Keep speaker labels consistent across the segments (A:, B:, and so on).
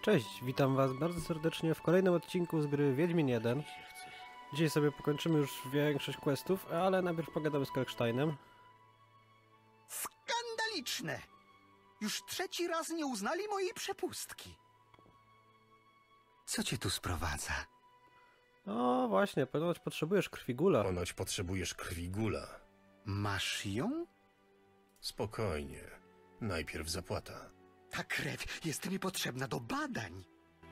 A: Cześć, witam was bardzo serdecznie w kolejnym odcinku z gry Wiedźmin 1. Dzisiaj sobie pokończymy już większość questów, ale najpierw pogadamy z Kalksteinem.
B: Skandaliczne! Już trzeci raz nie uznali mojej przepustki. Co cię tu sprowadza?
A: O właśnie, ponoć potrzebujesz krwi gula.
C: Ponoć potrzebujesz krwi gula.
B: Masz ją?
C: Spokojnie. Najpierw zapłata.
B: Ta krew jest mi potrzebna do badań.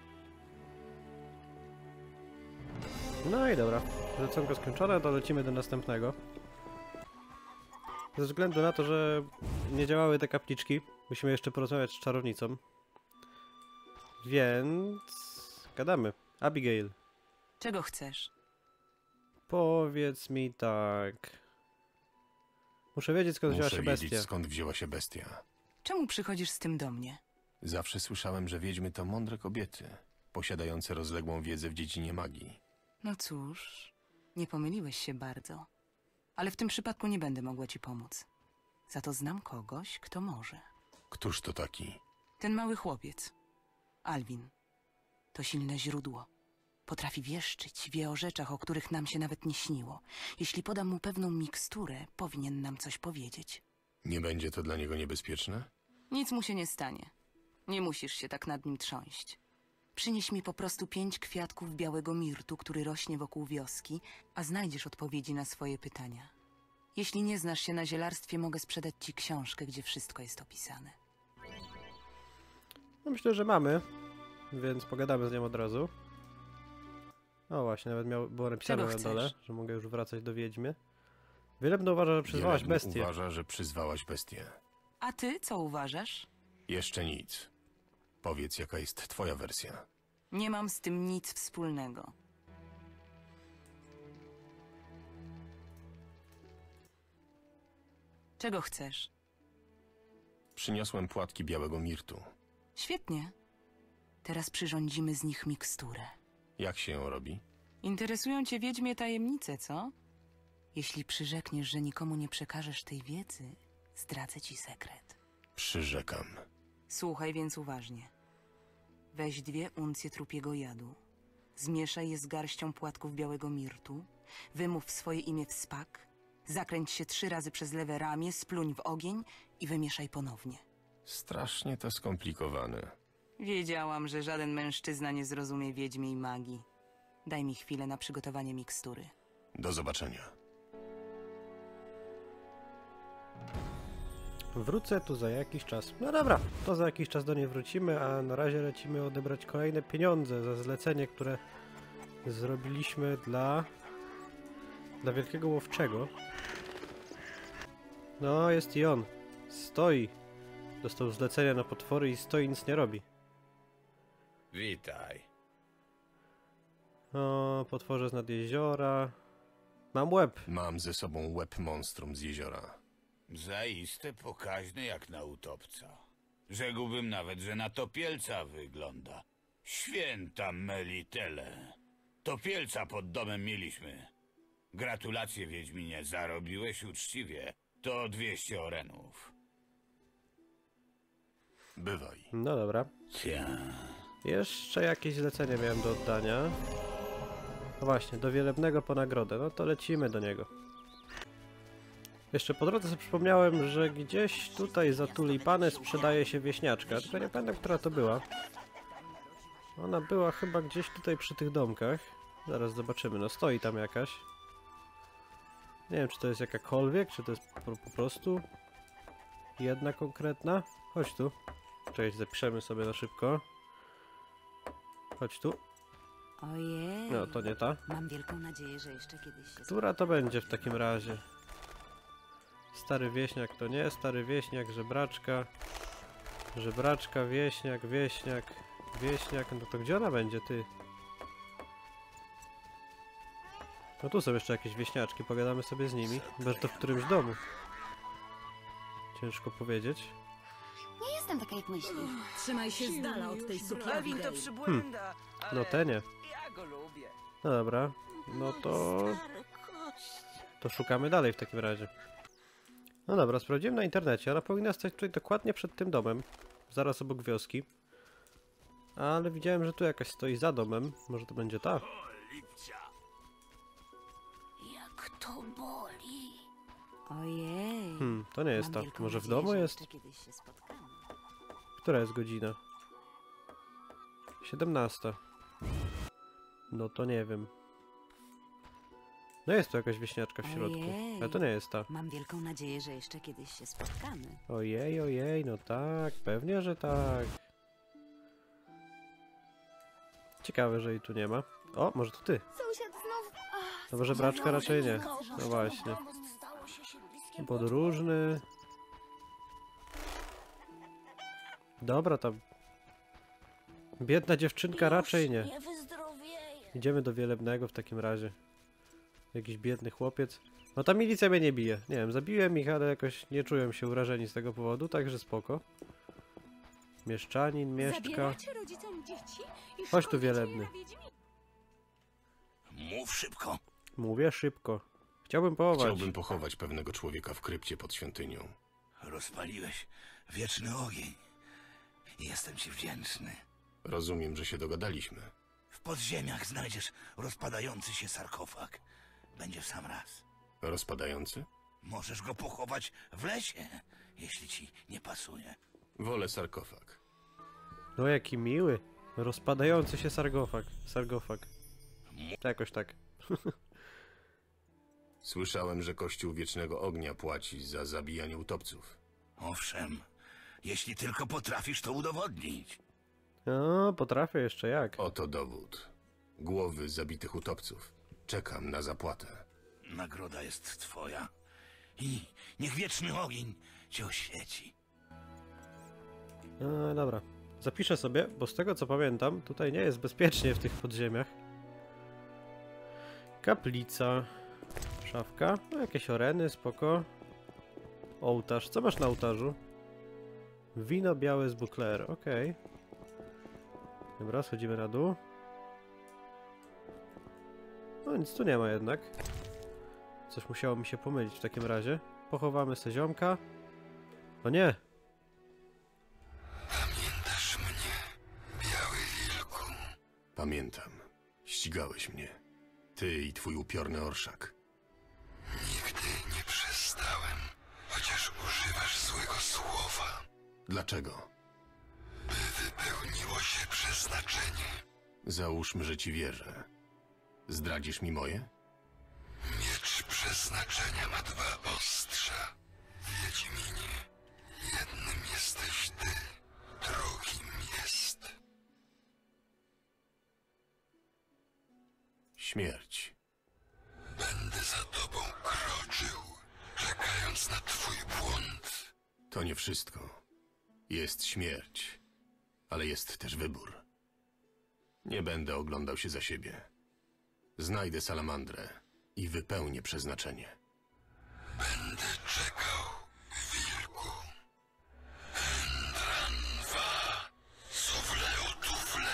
A: No i dobra, zleconko skończone, to lecimy do następnego. Ze względu na to, że nie działały te kapliczki, musimy jeszcze porozmawiać z czarownicą. Więc... gadamy. Abigail,
D: Czego chcesz?
A: powiedz mi tak... Muszę wiedzieć, skąd wzięła się
C: Muszę
A: bestia.
C: wiedzieć, skąd wzięła się bestia.
D: Czemu przychodzisz z tym do mnie?
C: Zawsze słyszałem, że wiedźmy to mądre kobiety, posiadające rozległą wiedzę w dziedzinie magii.
D: No cóż, nie pomyliłeś się bardzo. Ale w tym przypadku nie będę mogła ci pomóc. Za to znam kogoś, kto może.
C: Któż to taki?
D: Ten mały chłopiec. Alvin. To silne źródło. Potrafi wieszczyć, wie o rzeczach, o których nam się nawet nie śniło. Jeśli podam mu pewną miksturę, powinien nam coś powiedzieć.
C: Nie będzie to dla niego niebezpieczne?
D: Nic mu się nie stanie. Nie musisz się tak nad nim trząść. Przynieś mi po prostu 5 kwiatków białego mirtu, który rośnie wokół wioski, a znajdziesz odpowiedzi na swoje pytania. Jeśli nie znasz się na zielarstwie, mogę sprzedać ci książkę, gdzie wszystko jest opisane.
A: No myślę, że mamy, więc pogadamy z nią od razu. O właśnie, nawet było napisane
D: Czego
A: na dole,
D: chcesz?
A: że mogę już wracać do wiedźmy. Wielebny uważa, że przyzwałaś
C: Wielebny
A: bestię.
C: uważa, że przyzwałaś bestię.
D: A ty co uważasz?
C: Jeszcze nic. Powiedz, jaka jest twoja wersja.
D: Nie mam z tym nic wspólnego. Czego chcesz?
C: Przyniosłem płatki białego mirtu.
D: Świetnie. Teraz przyrządzimy z nich miksturę.
C: Jak się ją robi?
D: Interesują cię wiedźmie tajemnice, co? Jeśli przyrzekniesz, że nikomu nie przekażesz tej wiedzy, zdradzę ci sekret.
C: Przyrzekam.
D: Słuchaj więc uważnie. Weź 2 uncje trupiego jadu. Zmieszaj je z garścią płatków białego mirtu. Wymów swoje imię w spak. Zakręć się 3 razy przez lewe ramię, spluń w ogień i wymieszaj ponownie.
C: Strasznie to skomplikowane.
D: Wiedziałam, że żaden mężczyzna nie zrozumie wiedźmiej magii. Daj mi chwilę na przygotowanie mikstury.
C: Do zobaczenia.
A: Wrócę tu za jakiś czas. No dobra, to za jakiś czas do niej wrócimy, a na razie lecimy odebrać kolejne pieniądze za zlecenie, które zrobiliśmy dla Wielkiego Łowczego. No, jest i on. Stoi. Dostał zlecenie na potwory i stoi, nic nie robi.
E: Witaj.
A: O, potworze z nad jeziora. Mam łeb.
C: Mam ze sobą łeb monstrum z jeziora.
E: Zaiste pokaźny jak na utopca. Rzekłbym nawet, że na topielca wygląda. Święta Melitele. Topielca pod domem mieliśmy. Gratulacje, Wiedźminie, zarobiłeś uczciwie. To 200 orenów.
C: Bywaj.
A: No dobra.
E: Cia.
A: Jeszcze jakieś zlecenie miałem do oddania. No właśnie, do Wielebnego po nagrodę. No to lecimy do niego. Jeszcze po drodze sobie przypomniałem, że gdzieś tutaj za tulipany sprzedaje się wieśniaczka. Tylko nie pamiętam, która to była. Ona była chyba gdzieś tutaj przy tych domkach. Zaraz zobaczymy. No stoi tam jakaś. Nie wiem, czy to jest jakakolwiek, czy to jest po prostu jedna konkretna. Chodź tu. Cześć, zapiszemy sobie na szybko. Chodź tu.
F: Ojej.
A: No, to nie ta.
F: Mam wielką nadzieję, że jeszcze kiedyś się
A: Która to będzie w takim razie? Stary wieśniak to nie, stary wieśniak, żebraczka. Żebraczka, wieśniak, wieśniak, wieśniak. No to gdzie ona będzie, ty? No tu są jeszcze jakieś wieśniaczki, pogadamy sobie z nimi. Chyba, że to w którymś domu. Ciężko powiedzieć.
F: Nie jestem taka jak myślisz.
G: Trzymaj się z dala od tej suki.
H: Alvin to przybłęda, ale
A: No te nie.
H: ja go lubię.
A: No dobra. No to szukamy dalej w takim razie. No dobra, sprawdziłem na internecie. Ona powinna stać tutaj dokładnie przed tym domem. Zaraz obok wioski. Ale widziałem, że tu jakaś stoi za domem. Może to będzie ta?
F: Jak to boli. Ojej.
A: To nie jest
F: Mam
A: ta.
F: wielką
A: Może w
F: nadzieję,
A: domu
F: że
A: jest?
F: jeszcze kiedyś się spotkamy.
A: Która jest godzina? 17. No to nie wiem. No jest tu jakaś wieśniaczka w środku.
F: Ojej.
A: Ale to nie jest ta.
F: Mam wielką nadzieję, że jeszcze kiedyś się spotkamy.
A: Ojej, ojej, no tak, pewnie, że tak. Ciekawe, że jej tu nie ma. O, może to ty.
F: Sąsiad znów...
A: No może braczka raczej nie. No właśnie. Podróżny. Dobra, tam. Biedna dziewczynka raczej nie. Idziemy do Wielebnego w takim razie. Jakiś biedny chłopiec. No ta milicja mnie nie bije. Nie wiem, zabiłem ich, ale jakoś nie czują się urażeni z tego powodu, także spoko. Mieszczanin, mieszka. Chodź tu, Wielebny.
E: Mów szybko.
A: Mówię szybko. Chciałbym pochować.
C: Chciałbym pochować pewnego człowieka w krypcie pod świątynią.
E: Rozpaliłeś wieczny ogień. Jestem ci wdzięczny.
C: Rozumiem, że się dogadaliśmy.
E: W podziemiach znajdziesz rozpadający się sarkofag. Będzie w sam raz.
C: Rozpadający?
E: Możesz go pochować w lesie, jeśli ci nie pasuje.
C: Wolę sarkofag.
A: No jaki miły. Rozpadający się sargofag. To jakoś tak.
C: Słyszałem, że Kościół Wiecznego Ognia płaci za zabijanie utopców.
E: Owszem, jeśli tylko potrafisz to udowodnić.
A: No, potrafię jeszcze jak.
C: Oto dowód. Głowy zabitych utopców. Czekam na zapłatę.
E: Nagroda jest twoja. I niech wieczny ogień cię oświeci.
A: Dobra. Zapiszę sobie, bo z tego co pamiętam, tutaj nie jest bezpiecznie w tych podziemiach. Kaplica. Szafka. No jakieś oreny, spoko. Ołtarz. Co masz na ołtarzu? Wino białe z Bukler. Okej. Dobra, schodzimy na dół. No nic tu nie ma jednak. Coś musiało mi się pomylić w takim razie. Pochowamy se ziomka. O nie!
C: Pamiętasz mnie, Biały Wilku? Pamiętam. Ścigałeś mnie. Ty i twój upiorny orszak. Nigdy nie przestałem, chociaż używasz złego słowa. Dlaczego? By wypełniło się przeznaczenie. Załóżmy, że ci wierzę. Zdradzisz mi moje? Miecz przeznaczenia ma dwa ostrza. Wiedźminie, jednym jesteś ty, drugim jest... śmierć. Będę za tobą kroczył, czekając na twój błąd. To nie wszystko. Jest śmierć, ale jest też wybór. Nie będę oglądał się za siebie. Znajdę salamandrę i wypełnię przeznaczenie. Będę czekał, wilku. Endranwa, sufle.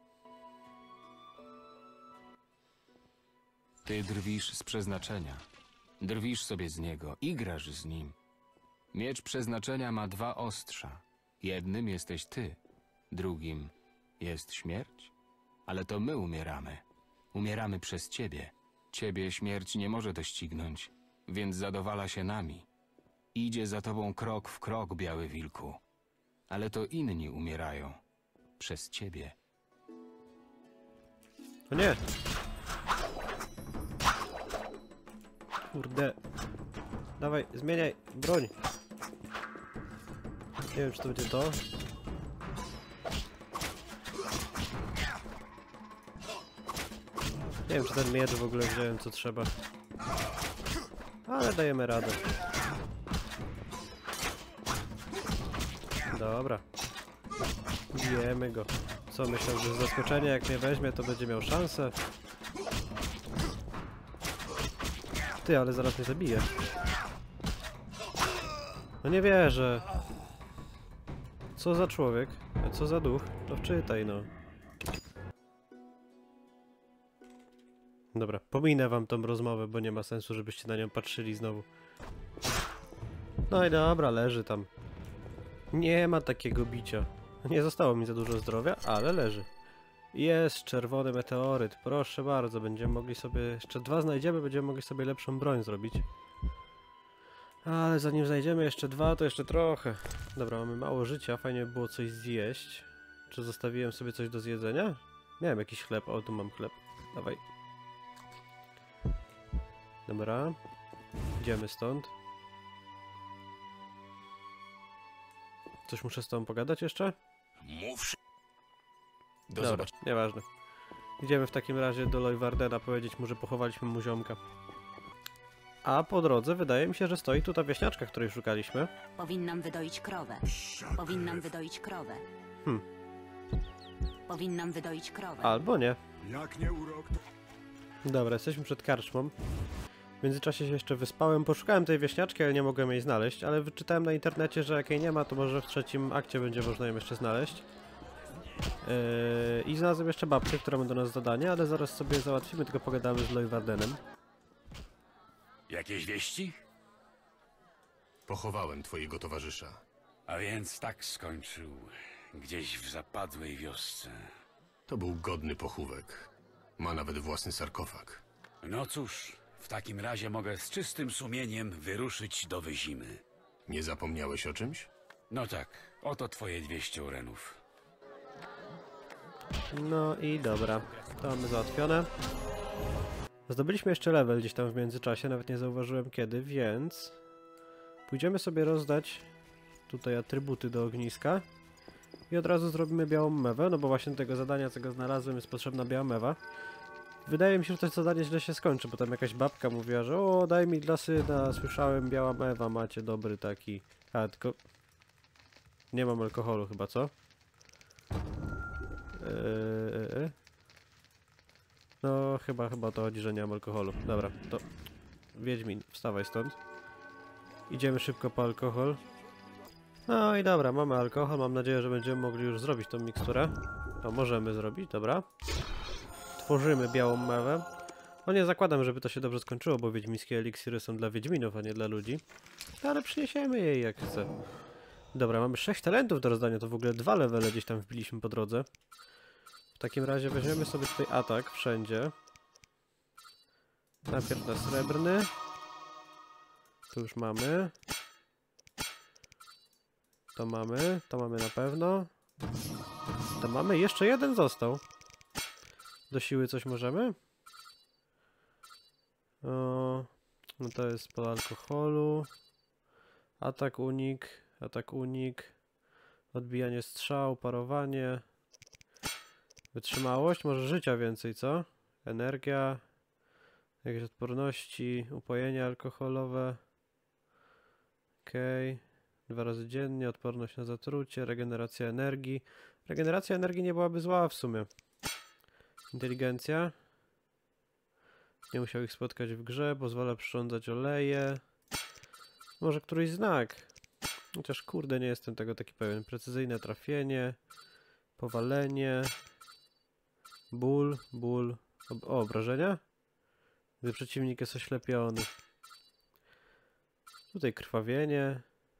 I: Ty drwisz z przeznaczenia. Drwisz sobie z niego i grasz z nim. Miecz przeznaczenia ma dwa ostrza. Jednym jesteś ty, drugim jest śmierć. Ale to my umieramy. Umieramy przez ciebie. Ciebie śmierć nie może doścignąć, więc zadowala się nami. Idzie za tobą krok w krok, Biały Wilku. Ale to inni umierają. Przez ciebie.
A: O nie! Kurde. Dawaj, zmieniaj broń. Nie wiem, czy to będzie to. Nie wiem, czy ten miecz w ogóle wziąłem, co trzeba. Ale dajemy radę. Dobra. Bijemy go. Co, myślał, że z zaskoczenia jak mnie weźmie, to będzie miał szansę? Ty, ale zaraz mnie zabije. No nie wierzę. Co za człowiek? Co za duch? To wczytaj, no. Dobra, pominę wam tą rozmowę, bo nie ma sensu, żebyście na nią patrzyli znowu. No i dobra, leży tam. Nie ma takiego bicia. Nie zostało mi za dużo zdrowia, ale leży. Jest czerwony meteoryt, proszę bardzo, będziemy mogli sobie, jeszcze 2 znajdziemy, będziemy mogli sobie lepszą broń zrobić. Ale zanim znajdziemy jeszcze 2, to jeszcze trochę. Dobra, mamy mało życia, fajnie by było coś zjeść. Czy zostawiłem sobie coś do zjedzenia? Miałem jakiś chleb, o tu mam chleb. Dawaj. Dobra. Idziemy stąd. Coś muszę z tobą pogadać jeszcze?
E: Mów
C: Do
A: Dobra,
C: zobaczenia.
A: nieważne. Idziemy w takim razie do Leuwardena powiedzieć mu, że pochowaliśmy mu ziomka. A po drodze wydaje mi się, że stoi tu ta wieśniaczka, której szukaliśmy.
F: Powinnam wydoić krowę. Powinnam wydoić krowę. Powinnam wydoić krowę.
A: Albo nie.
B: Jak nie urok,
A: Dobra, jesteśmy przed karczmą. W międzyczasie się jeszcze wyspałem, poszukałem tej wieśniaczki, ale nie mogłem jej znaleźć, ale wyczytałem na internecie, że jak jej nie ma, to może w 3. akcie będzie można ją jeszcze znaleźć. I znalazłem jeszcze babcię, która ma do nas zadanie, ale zaraz sobie załatwimy, tylko pogadamy z Leuwardenem.
E: jakieś wieści?
C: Pochowałem twojego towarzysza.
E: A więc tak skończył. Gdzieś w zapadłej wiosce.
C: To był godny pochówek. Ma nawet własny sarkofag.
E: No cóż, w takim razie mogę z czystym sumieniem wyruszyć do Wyzimy.
C: Nie zapomniałeś o czymś?
E: No tak, oto twoje 200 urenów.
A: No i dobra, to mamy załatwione. Zdobyliśmy jeszcze level gdzieś tam w międzyczasie, nawet nie zauważyłem kiedy, więc... Pójdziemy sobie rozdać tutaj atrybuty do ogniska. I od razu zrobimy białą mewę, no bo właśnie do tego zadania, co go znalazłem, jest potrzebna biała mewa. Wydaje mi się, że to zadanie źle się skończy, bo tam jakaś babka mówiła, że o, daj mi dla syna, słyszałem, biała mewa, macie dobry taki... A, tylko... Nie mam alkoholu chyba, co? No, chyba o to chodzi, że nie mam alkoholu. Dobra, to... Wiedźmin, wstawaj stąd. Idziemy szybko po alkohol. No i dobra, mamy alkohol, mam nadzieję, że będziemy mogli już zrobić tą miksturę. To możemy zrobić, dobra. Tworzymy białą mewę. No nie zakładam, żeby to się dobrze skończyło, bo wiedźmińskie eliksiry są dla wiedźminów, a nie dla ludzi. Ale przyniesiemy jej jak chce. Dobra, mamy 6 talentów do rozdania, to w ogóle 2 levele gdzieś tam wbiliśmy po drodze. W takim razie weźmiemy sobie tutaj atak wszędzie. Najpierw na srebrny. Tu już mamy. To mamy na pewno. To mamy, jeszcze jeden został. Do siły coś możemy? O, no to jest po alkoholu. Atak, unik. Odbijanie strzał, parowanie. Wytrzymałość, może życia więcej, co? Energia. Jakieś odporności, upojenie alkoholowe. Okej. 2 razy dziennie, odporność na zatrucie, regeneracja energii. Regeneracja energii nie byłaby zła w sumie. Inteligencja. Nie musiał ich spotkać w grze, pozwala przyrządzać oleje. Może któryś znak. Chociaż kurde, nie jestem tego taki pewien. Precyzyjne trafienie. Powalenie. Ból. O, obrażenia? Gdy przeciwnik jest oślepiony. Tutaj krwawienie.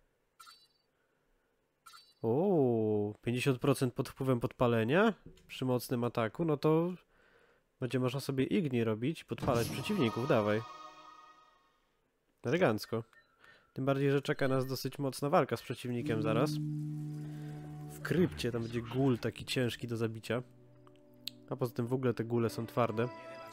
A: O, 50% pod wpływem podpalenia przy mocnym ataku, no to będzie można sobie igni robić, podpalać przeciwników, dawaj. Elegancko. Tym bardziej, że czeka nas dosyć mocna walka z przeciwnikiem zaraz. W krypcie tam będzie gul taki ciężki do zabicia. A poza tym w ogóle te gule są twarde.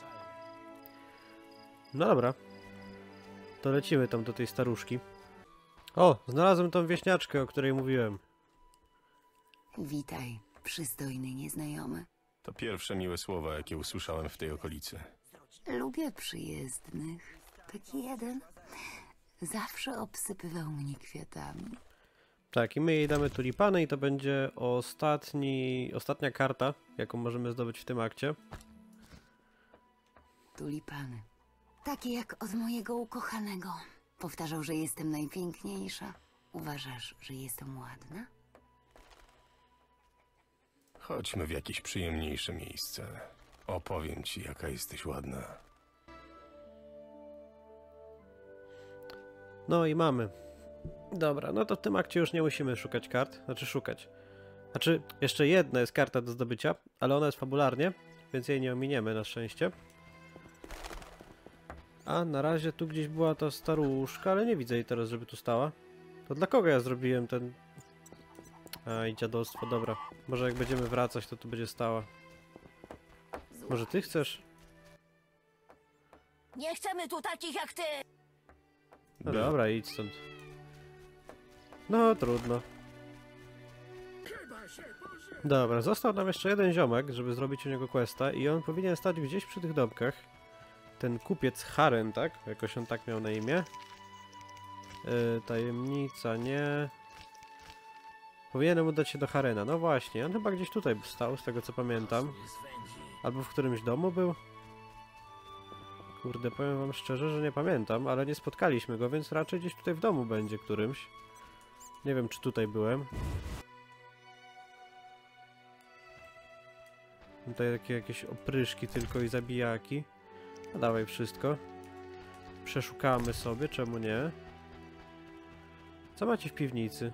A: No dobra. To lecimy tam do tej staruszki. O, znalazłem tą wieśniaczkę, o której mówiłem.
F: Witaj, przystojny nieznajomy.
C: To pierwsze miłe słowa, jakie usłyszałem w tej okolicy.
F: Lubię przyjezdnych. Taki jeden zawsze obsypywał mnie kwiatami.
A: Tak, i my jej damy tulipany i to będzie ostatnia karta, jaką możemy zdobyć w tym akcie.
F: Tulipany. Takie jak od mojego ukochanego. Powtarzał, że jestem najpiękniejsza. Uważasz, że jestem ładna?
C: Chodźmy w jakieś przyjemniejsze miejsce. Opowiem ci, jaka jesteś ładna.
A: No i mamy. Dobra, no to w tym akcie już nie musimy szukać kart. Znaczy szukać. Znaczy, jeszcze jedna jest karta do zdobycia, ale ona jest fabularnie, więc jej nie ominiemy na szczęście. A na razie tu gdzieś była ta staruszka, ale nie widzę jej teraz, żeby tu stała. To dla kogo ja zrobiłem ten... A, i dziadostwo, dobra. Może jak będziemy wracać, to tu będzie stała. Może ty chcesz?
G: Nie chcemy tu takich jak ty!
A: No dobra, idź stąd. No, trudno. Dobra, został nam jeszcze jeden ziomek, żeby zrobić u niego questa i on powinien stać gdzieś przy tych domkach. Ten kupiec Haren, tak? Jakoś on tak miał na imię. Tajemnica, nie... Powinienem udać się do Harena. No właśnie, on chyba gdzieś tutaj stał, z tego co pamiętam. Albo w którymś domu był. Kurde, powiem wam szczerze, że nie pamiętam, ale nie spotkaliśmy go, więc raczej gdzieś tutaj w domu będzie którymś. Nie wiem, czy tutaj byłem. Tutaj takie jakieś opryszki tylko i zabijaki. No dawaj wszystko. Przeszukamy sobie, czemu nie? Co macie w piwnicy?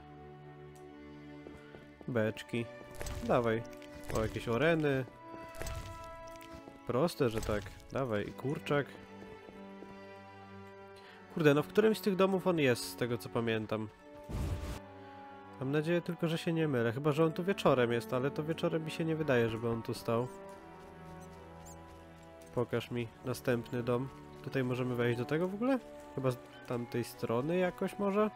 A: Beczki. Dawaj. O, jakieś oreny. Proste, że tak. Dawaj, kurczak. Kurde, no w którymś z tych domów on jest, z tego co pamiętam. Mam nadzieję tylko, że się nie mylę. Chyba, że on tu wieczorem jest, ale to wieczorem mi się nie wydaje, żeby on tu stał. Pokaż mi następny dom. Tutaj możemy wejść do tego w ogóle? Chyba z tamtej strony jakoś może?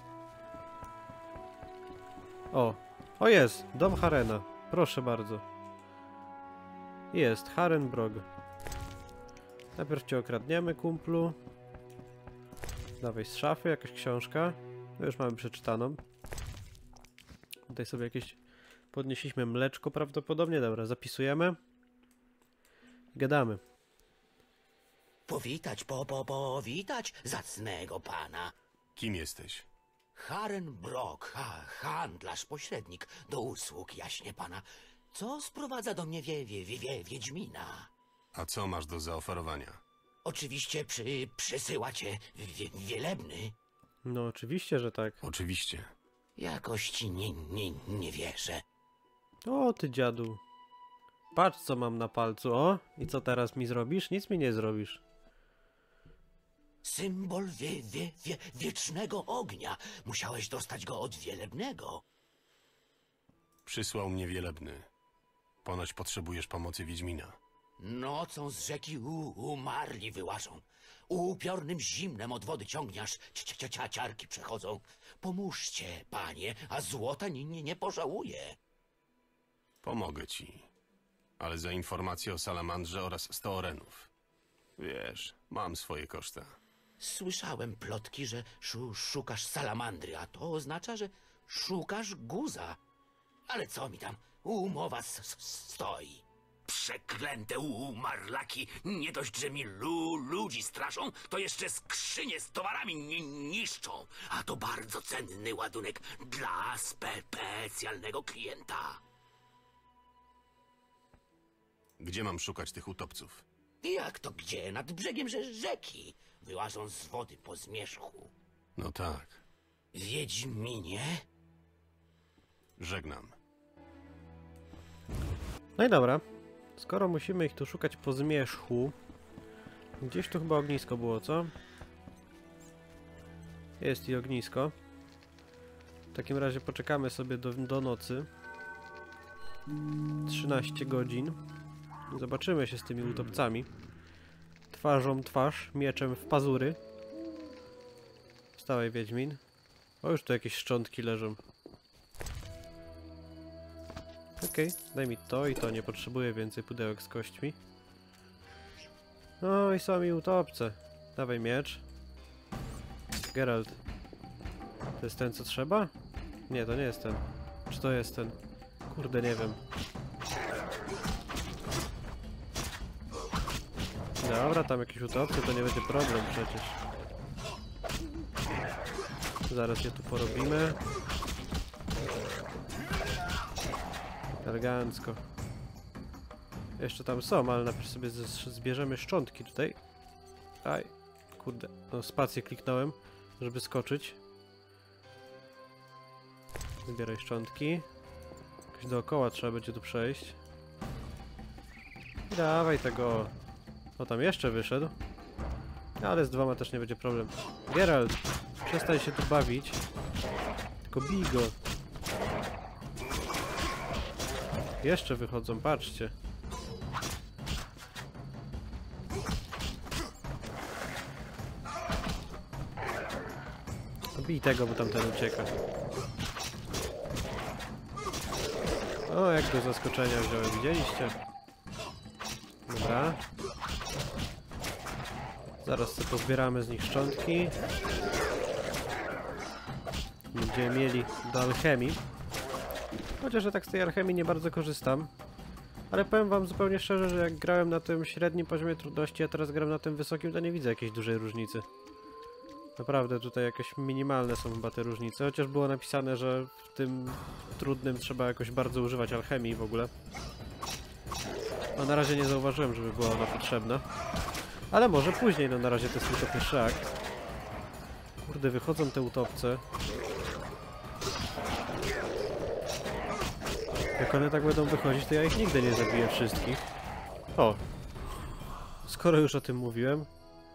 A: O! O jest! Dom Harena. Proszę bardzo. Jest, Harenbrog. Najpierw cię okradniemy, kumplu. Dawaj z szafy, jakaś książka. No już mamy przeczytaną. Tutaj sobie jakieś... Podnieśliśmy mleczko prawdopodobnie. Dobra, zapisujemy. Gadamy.
J: Powitać zacnego pana.
C: Kim jesteś?
J: Harenbrog, handlarz, pośrednik, do usług, jaśnie pana. Co sprowadza do mnie Wiedźmina?
C: A co masz do zaoferowania?
J: Oczywiście przysyła cię Wielebny.
A: No oczywiście, że tak.
C: Oczywiście.
J: Jakoś ci nie wierzę.
A: O ty dziadu. Patrz co mam na palcu, o. I co teraz mi zrobisz? Nic mi nie zrobisz.
J: Symbol wiecznego ognia. Musiałeś dostać go od Wielebnego.
C: Przysłał mnie Wielebny. Ponoć potrzebujesz pomocy Wiedźmina.
J: Nocą z rzeki umarli wyłażą. Upiornym zimnem od wody ciągnie, aż ciarki przechodzą. Pomóżcie, panie, a złota nie pożałuję.
C: Pomogę ci. Ale za informację o salamandrze oraz 100 orenów. Wiesz, mam swoje koszta.
J: Słyszałem plotki, że szukasz salamandry, a to oznacza, że szukasz guza. Ale co mi tam, umowa stoi.
E: Przeklęte umarlaki, nie dość, że mi ludzi straszą, to jeszcze skrzynie z towarami niszczą. A to bardzo cenny ładunek dla specjalnego klienta.
C: Gdzie mam szukać tych utopców?
J: Jak to gdzie? Nad brzegiem rzeki. Wyłażą z wody po zmierzchu.
C: No tak.
J: Wiedźminie?
C: Żegnam.
A: No i dobra. Skoro musimy ich tu szukać po zmierzchu. Gdzieś tu chyba ognisko było, co? Jest i ognisko. W takim razie poczekamy sobie do nocy. 13 godzin. Zobaczymy się z tymi utopcami. Twarzą twarz, mieczem w pazury. Wstawaj, Wiedźmin. O, już tu jakieś szczątki leżą. Okej, daj mi to i to, nie potrzebuję więcej pudełek z kośćmi. No i są mi utopce. Dawaj miecz. Geralt. To jest ten, co trzeba? Nie, to nie jest ten. Czy to jest ten? Kurde, nie wiem. Dobra, tam jakieś utopce, to nie będzie problem przecież. Zaraz je tu porobimy. Elegancko. Jeszcze tam są, ale najpierw sobie zbierzemy szczątki tutaj. Aj, kurde. No, spację kliknąłem, żeby skoczyć. Zbieraj szczątki. jakoś dookoła trzeba będzie tu przejść. Dawaj tego. O, tam jeszcze wyszedł. Ale z 2 też nie będzie problem. Geralt, przestań się tu bawić. Tylko bij go. Jeszcze wychodzą, patrzcie. Bij tego, bo tamten ucieka. O, jak do zaskoczenia wziąłem, widzieliście? Dobra. Zaraz sobie pozbieramy z nich szczątki. Będziemy mieli do alchemii. Chociaż ja tak z tej alchemii nie bardzo korzystam. Ale powiem wam zupełnie szczerze, że jak grałem na tym średnim poziomie trudności, a teraz gram na tym wysokim, to nie widzę jakiejś dużej różnicy. Naprawdę tutaj jakieś minimalne są chyba te różnice, chociaż było napisane, że w tym trudnym trzeba jakoś bardzo używać alchemii w ogóle. A na razie nie zauważyłem, żeby była ona potrzebna. Ale może później, no na razie to jest tylko pierwszy akt. Kurde, wychodzą te utopce. Jak one tak będą wychodzić, to ja ich nigdy nie zabiję wszystkich. O! Skoro już o tym mówiłem.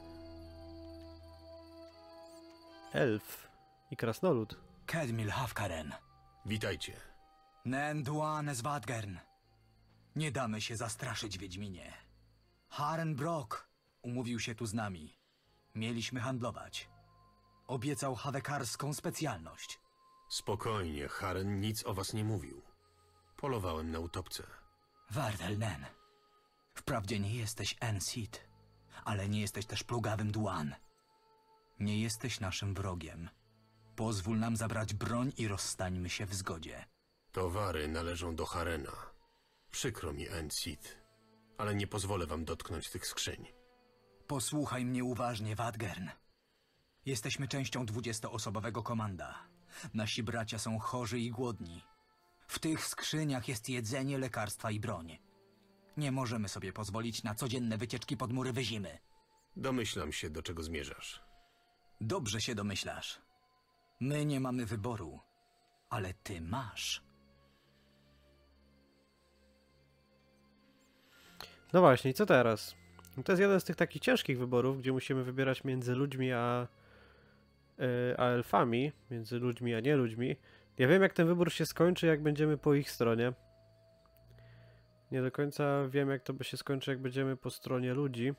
A: Elf i krasnolud.
K: Kedmil Hafkaren.
C: Witajcie.
K: Nenduan Swadgern. Nie damy się zastraszyć, Wiedźminie. Haren Brock umówił się tu z nami. Mieliśmy handlować. Obiecał hawekarską specjalność.
C: Spokojnie, Haren nic o was nie mówił. Polowałem na utopce.
K: Wardelnen. Wprawdzie nie jesteś Ensid, ale nie jesteś też plugawym Duan. Nie jesteś naszym wrogiem. Pozwól nam zabrać broń i rozstańmy się w zgodzie.
C: Towary należą do Harena. Przykro mi, Ensid, ale nie pozwolę wam dotknąć tych skrzyń.
K: Posłuchaj mnie uważnie, Wadgern. Jesteśmy częścią 20-osobowego komanda. Nasi bracia są chorzy i głodni. W tych skrzyniach jest jedzenie, lekarstwa i broń. Nie możemy sobie pozwolić na codzienne wycieczki pod mury Wyzimy.
C: Domyślam się, do czego zmierzasz.
K: Dobrze się domyślasz. My nie mamy wyboru, ale ty masz.
A: No właśnie, i co teraz? To jest jeden z tych takich ciężkich wyborów, gdzie musimy wybierać między ludźmi a elfami, między ludźmi a nie ludźmi. Ja wiem, jak ten wybór się skończy, jak będziemy po ich stronie. Nie do końca wiem, jak to by się skończy, jak będziemy po stronie ludzi.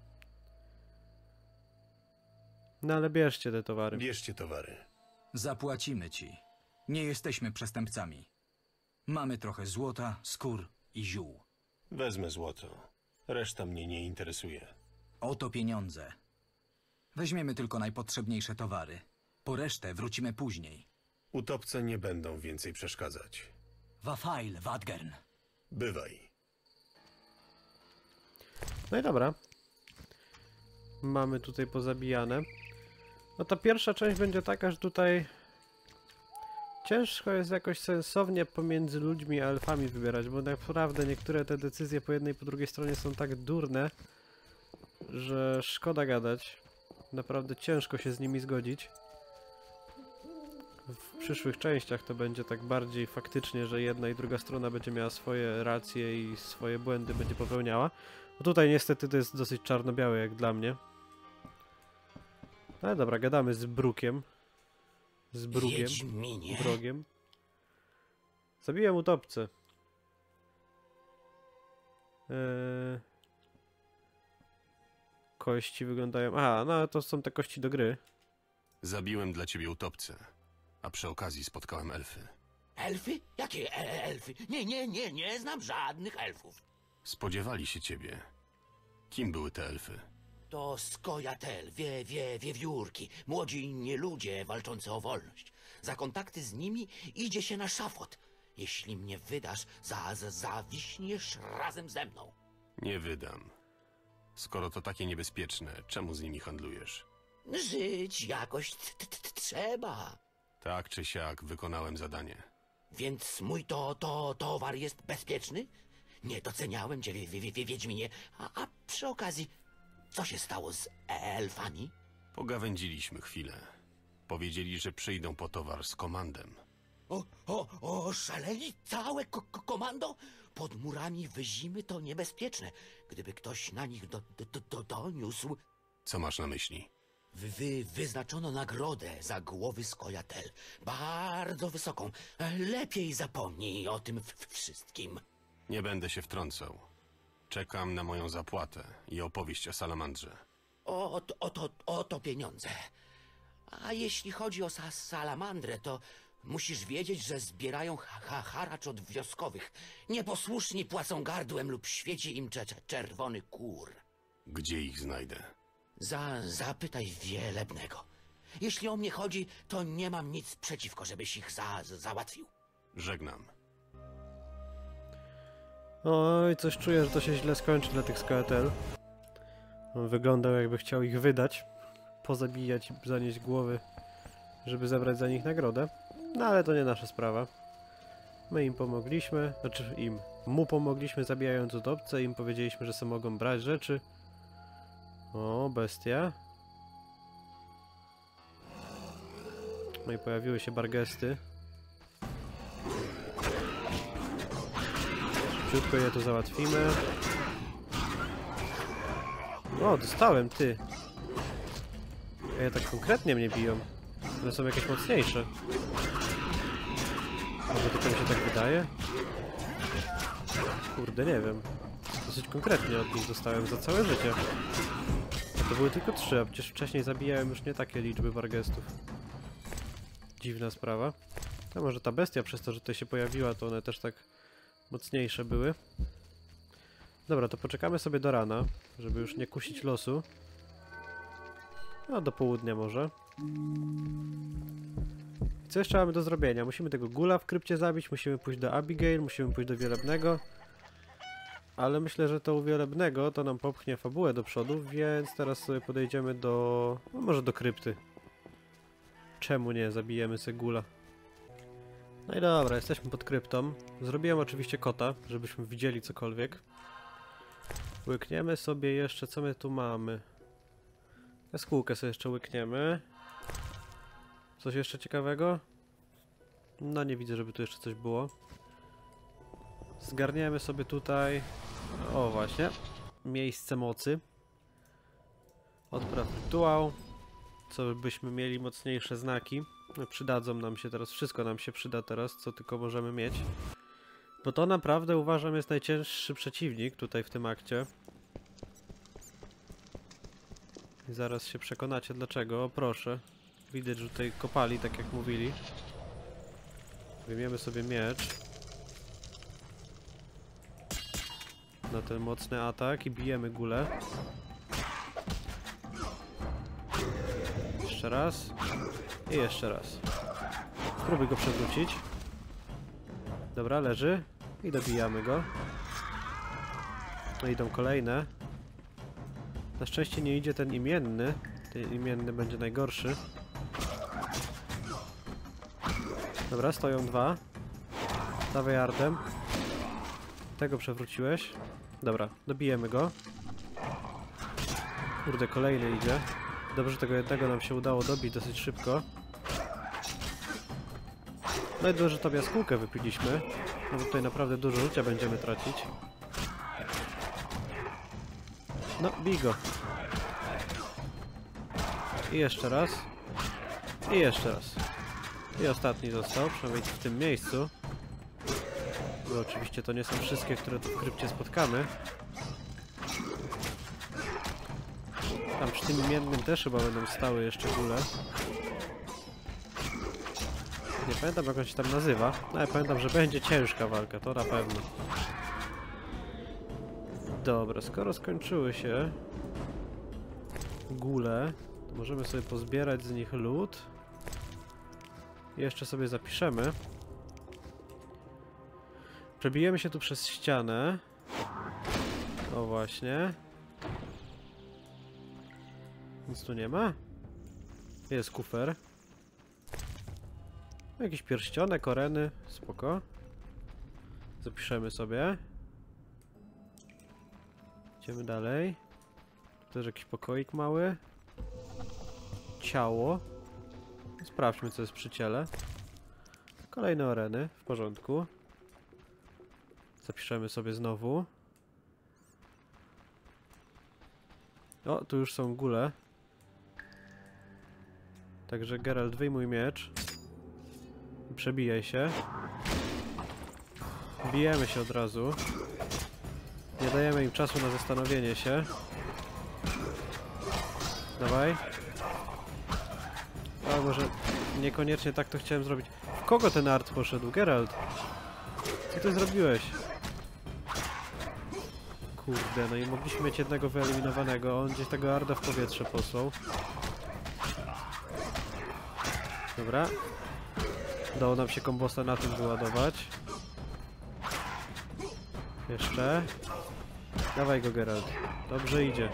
A: No ale bierzcie te towary.
C: Bierzcie towary.
K: Zapłacimy ci. Nie jesteśmy przestępcami. Mamy trochę złota, skór i ziół.
C: Wezmę złoto. Reszta mnie nie interesuje.
K: Oto pieniądze. Weźmiemy tylko najpotrzebniejsze towary. Po resztę wrócimy później.
C: Utopce nie będą więcej przeszkadzać.
K: Wafail, Wadgern.
C: Bywaj.
A: No i dobra. Mamy tutaj pozabijane. No ta pierwsza część będzie taka, że tutaj ciężko jest jakoś sensownie pomiędzy ludźmi a elfami wybierać, bo naprawdę niektóre te decyzje po jednej i po drugiej stronie są tak durne, że szkoda gadać. Naprawdę ciężko się z nimi zgodzić. W przyszłych częściach to będzie tak bardziej faktycznie, że jedna i druga strona będzie miała swoje racje i swoje błędy będzie popełniała. No tutaj niestety to jest dosyć czarno-białe jak dla mnie. Ale dobra, gadamy z Brukiem. Z Brugiem.
J: Wiedźminie.
A: Wrogiem. Zabiłem utopcę. Kości wyglądają... A, no to są te kości do gry.
C: Zabiłem dla ciebie utopcę, a przy okazji spotkałem elfy.
J: Elfy? Jakie elfy? Nie znam żadnych elfów.
C: Spodziewali się ciebie. Kim były te elfy?
J: To skojatel, wiewiórki, młodzi nieludzie walczący o wolność. Za kontakty z nimi idzie się na szafot. Jeśli mnie wydasz, zawiśniesz razem ze mną.
C: Nie wydam. Skoro to takie niebezpieczne, czemu z nimi handlujesz?
J: Żyć jakoś trzeba.
C: Tak czy siak wykonałem zadanie.
J: Więc mój towar jest bezpieczny? Nie doceniałem cię, Wiedźminie. A przy okazji, co się stało z elfami?
C: Pogawędziliśmy chwilę. Powiedzieli, że przyjdą po towar z komandem.
J: Szaleli całe komando? Pod murami Wyzimy to niebezpieczne. Gdyby ktoś na nich doniósł...
C: Co masz na myśli?
J: Wyznaczono nagrodę za głowy Skojatel. Bardzo wysoką. Lepiej zapomnij o tym wszystkim.
C: Nie będę się wtrącał. Czekam na moją zapłatę i opowieść o salamandrze.
J: Oto pieniądze. A jeśli chodzi o salamandrę, to musisz wiedzieć, że zbierają haracz od wioskowych. Nieposłuszni płacą gardłem lub świeci im czerwony kur.
C: Gdzie ich znajdę?
J: Zapytaj Wielebnego. Jeśli o mnie chodzi, to nie mam nic przeciwko, żebyś ich załatwił.
C: Żegnam.
A: Oj, coś czuję, że to się źle skończy dla tych Skojatel. On wyglądał, jakby chciał ich wydać, pozabijać i zanieść głowy, żeby zabrać za nich nagrodę. No ale to nie nasza sprawa. My im pomogliśmy, znaczy mu pomogliśmy, zabijając utopce, im powiedzieliśmy, że sobie mogą brać rzeczy. O, bestia. No i pojawiły się bargesty. Szybciutko je tu załatwimy. O, dostałem, ty. Ej, tak konkretnie mnie biją. One są jakieś mocniejsze. Może tylko mi się tak wydaje? Kurde, nie wiem. Dosyć konkretnie od nich dostałem za całe życie. A to były tylko 3, a przecież wcześniej zabijałem już nie takie liczby bargestów. Dziwna sprawa. To może ta bestia przez to, że tutaj się pojawiła, to one też tak mocniejsze były. Dobra, to poczekamy sobie do rana, żeby już nie kusić losu. No, do południa może. I co jeszcze mamy do zrobienia? Musimy tego gula w krypcie zabić, musimy pójść do Abigail, musimy pójść do Wielebnego. Ale myślę, że to u Wielebnego to nam popchnie fabułę do przodu, więc teraz sobie podejdziemy do... no może do krypty. Czemu nie? Zabijemy sobie gula. No i dobra, jesteśmy pod kryptą. Zrobiłem oczywiście kota, żebyśmy widzieli cokolwiek. Łykniemy sobie jeszcze, co my tu mamy. Jaskółkę sobie jeszcze łykniemy. Coś jeszcze ciekawego? No nie widzę, żeby tu jeszcze coś było. Zgarniemy sobie tutaj... o właśnie. Miejsce mocy. Odpraw rytuał. Co byśmy mieli mocniejsze znaki. No, przydadzą nam się teraz, wszystko nam się przyda teraz, co tylko możemy mieć. Bo to naprawdę uważam jest najcięższy przeciwnik tutaj w tym akcie. I zaraz się przekonacie dlaczego. O proszę. Widać, że tutaj kopali, tak jak mówili. Wyjmiemy sobie miecz. Na ten mocny atak i bijemy gulę. Jeszcze raz. I jeszcze raz. Spróbuj go przewrócić. Dobra, leży. I dobijamy go. No idą kolejne. Na szczęście nie idzie ten imienny. Ten imienny będzie najgorszy. Dobra, stoją 2. Dawaj Ardem. Tego przewróciłeś. Dobra, dobijemy go. Kurde, kolejny idzie. Dobrze, tego jednego nam się udało dobić dosyć szybko. No i dobrze, że tą jaskółkę wypiliśmy. No bo tutaj naprawdę dużo życia będziemy tracić. No, bij go. I jeszcze raz. I jeszcze raz. I ostatni został, przynajmniej w tym miejscu. Bo oczywiście to nie są wszystkie, które tu w krypcie spotkamy. Tam przy tym imiennym też chyba będą stały jeszcze góle. Nie pamiętam jak on się tam nazywa, no ale pamiętam, że będzie ciężka walka, to na pewno. Dobra, skoro skończyły się góle, to możemy sobie pozbierać z nich lód. Jeszcze sobie zapiszemy. Przebijemy się tu przez ścianę. O właśnie. Nic tu nie ma? Jest kufer. Jakiś pierścionek, oreny. Spoko. Zapiszemy sobie. Idziemy dalej. Też jakiś pokoik mały. Ciało. Sprawdźmy co jest przy ciele. Kolejne areny, w porządku. Zapiszemy sobie znowu. O, tu już są góle. Także Geralt, wyjmuj miecz. I przebijaj się. Bijemy się od razu. Nie dajemy im czasu na zastanowienie się. Dawaj. A może niekoniecznie tak to chciałem zrobić. W kogo ten art poszedł? Geralt! Co ty zrobiłeś? Kurde, no i mogliśmy mieć jednego wyeliminowanego. On gdzieś tego arda w powietrze posłał. Dobra. Udało nam się kombosa na tym wyładować. Jeszcze. Dawaj go, Geralt. Dobrze idzie.